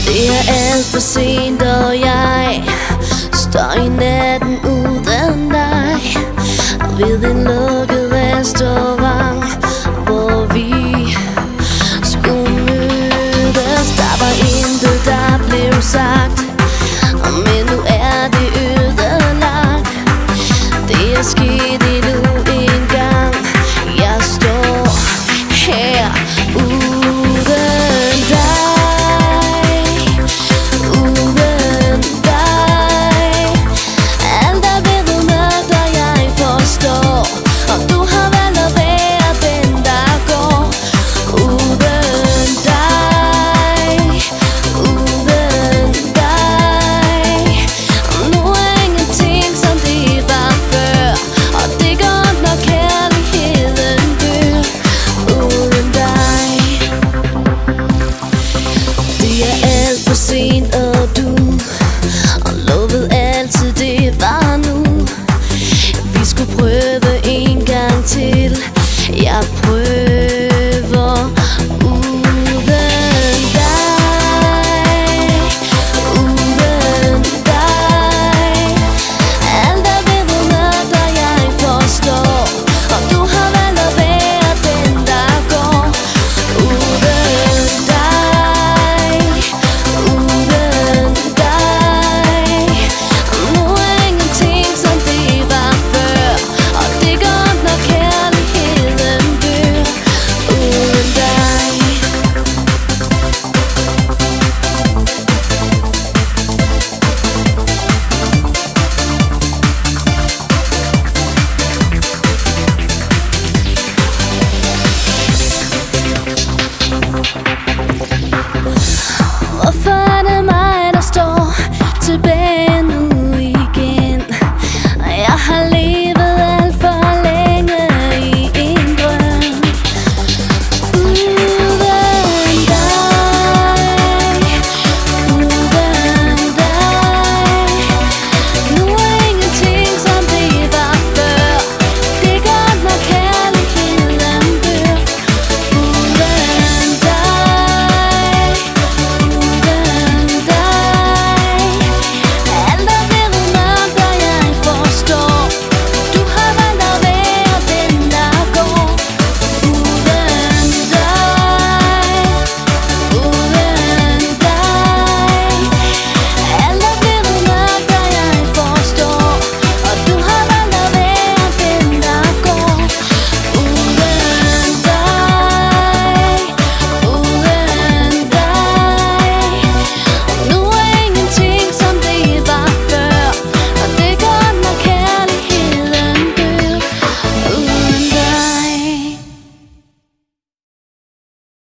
Det er alt for sent, og jeg står i natten uden dig ved en lukket restaurant, hvor vi skulle mødes. Der var intet, der blev sagt, men nu er det ødelagt. Det er sket endnu en gang. Jeg står her uden dig, uden dig. Alt er blevet mørkt, og jeg forstår, og du har valgt at være den, der går. Uden dig, uden dig. Og nu er ingenting som det var før, og det går ondt, når kærligheden dør. Uden dig. Det er alt for sent, og du og lovede altid det var nu. Vi skulle prøve en gang til. Jeg prøver